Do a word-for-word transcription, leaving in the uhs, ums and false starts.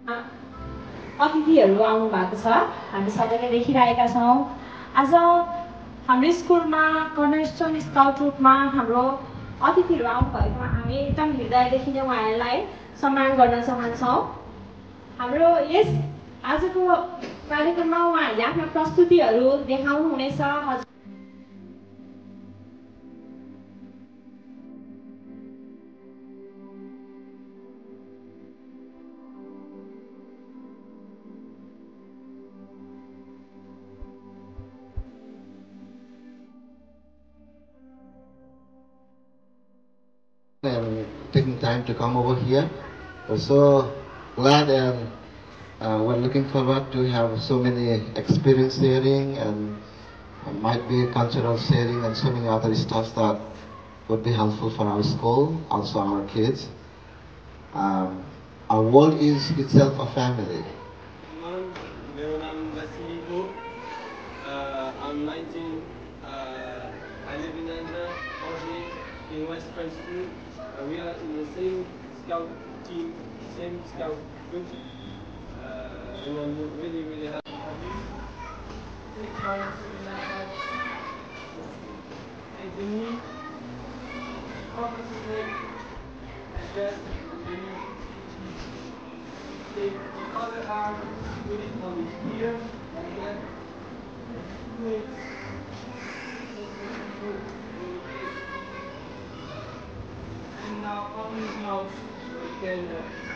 अतिथिहरू आउनु भएको छ हामी सबैले देखिरहेका छौँ आज हाम्रो स्कुलमा कर्नरस्टोन स्काउट ग्रुपमा हाम्रो अतिथिहरू आउनुभएकोमा हामी एकदम हृदयदेखि नै उहाँहरूलाई सम्मान गर्न चाहन्छौँ हाम्रो यस आजको कार्यक्रममा उहाँहरूले आफ्ना प्रस्तुतिहरू देखाउनुहुनेछ and taking time to come over here. We're so glad and uh, we're looking forward to have so many experience sharing and uh, might be cultural sharing and so many other stuff that would be helpful for our school, also our kids. Um, our world is itself a family. I'm nineteen. Uh, I live in Andhra, in West French School. Uh, we are in the same scout team, same scout group. Uh, and I'm really, really happy to have you. Take turns in that side. Take the knee, cross the leg, adjust the knee. Take the other arm, put it on here, like that. Good. And now on his mouth, we can uh,